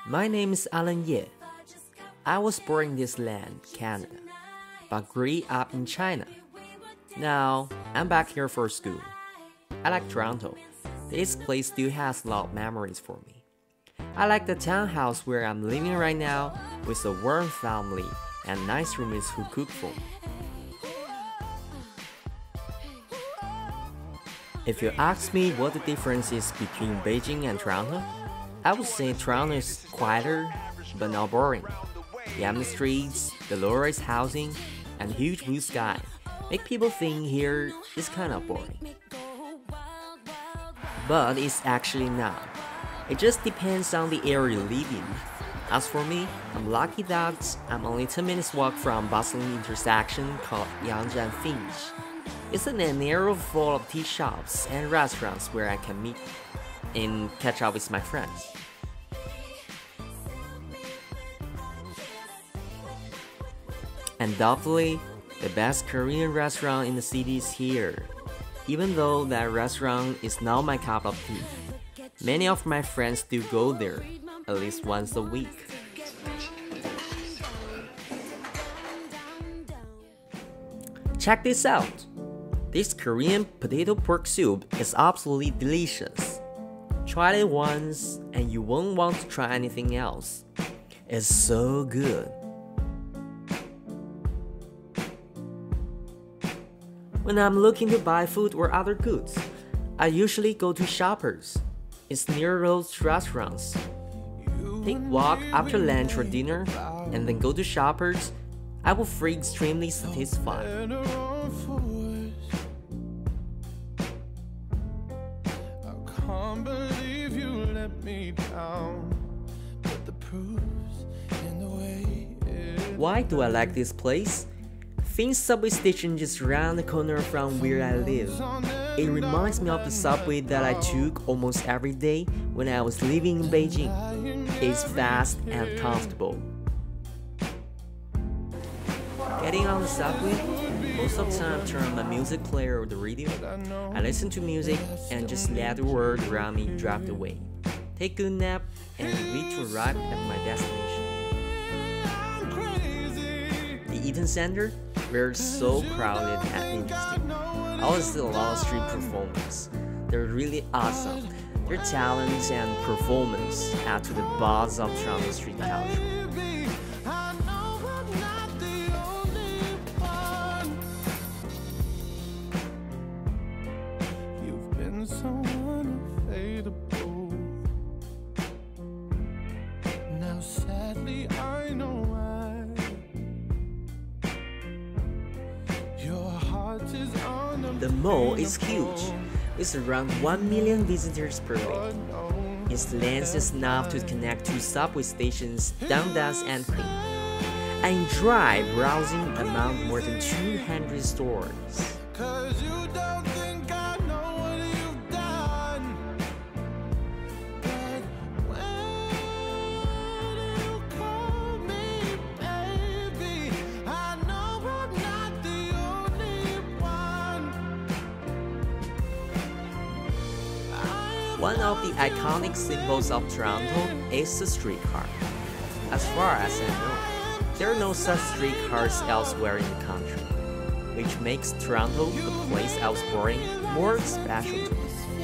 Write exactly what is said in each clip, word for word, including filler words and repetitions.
My name is Alan Ye. I was born in this land, Canada, but grew up in China. Now, I'm back here for school. I like Toronto. This place still has a lot of memories for me. I like the townhouse where I'm living right now with a warm family and nice roommates who cook for me. If you ask me what the difference is between Beijing and Toronto, I would say Toronto is quieter but not boring. The empty streets, the low-rise housing, and huge blue sky make people think here is kind of boring. But it's actually not. It just depends on the area you live in. As for me, I'm lucky that I'm only ten minutes walk from bustling intersection called Yangzhan Finch. It's an area full of tea shops and restaurants where I can meet and catch up with my friends. Undoubtedly, the best Korean restaurant in the city is here, even though that restaurant is not my cup of tea. Many of my friends do go there, at least once a week. Check this out! This Korean potato pork soup is absolutely delicious. Try it once and you won't want to try anything else. It's so good. When I'm looking to buy food or other goods, I usually go to Shoppers. It's near those restaurants. Take walk after lunch or dinner and then go to Shoppers. I will feel extremely satisfied. Why do I like this place? Finch subway station just around the corner from where I live. It reminds me of the subway that I took almost every day when I was living in Beijing. It's fast and comfortable. Getting on the subway, most of the time I turn on my music player or the radio. I listen to music and just let the world around me drive away. Take a good nap and wait to arrive at my destination. The Eaton Center? We're so crowded and interesting. I always see a lot of street performers. They're really awesome. Their talents and performance add to the buzz of Toronto street culture. You've been so unfadable. Now sadly I know why. The mall is huge, with around one million visitors per week. Its length is enough to connect two subway stations, Dundas and Queen. I enjoy browsing among more than two hundred stores. One of the iconic symbols of Toronto is the streetcar. As far as I know, there are no such streetcars elsewhere in the country, which makes Toronto, the place I was born, more special to me.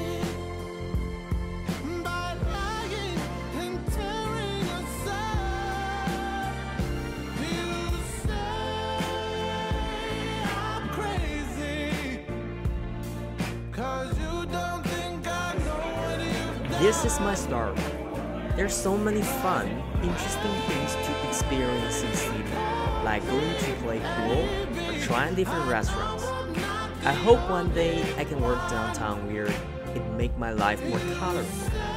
This is my story. There's so many fun, interesting things to experience in the city, like going to play pool or trying different restaurants. I hope one day I can work downtown where it make my life more colorful.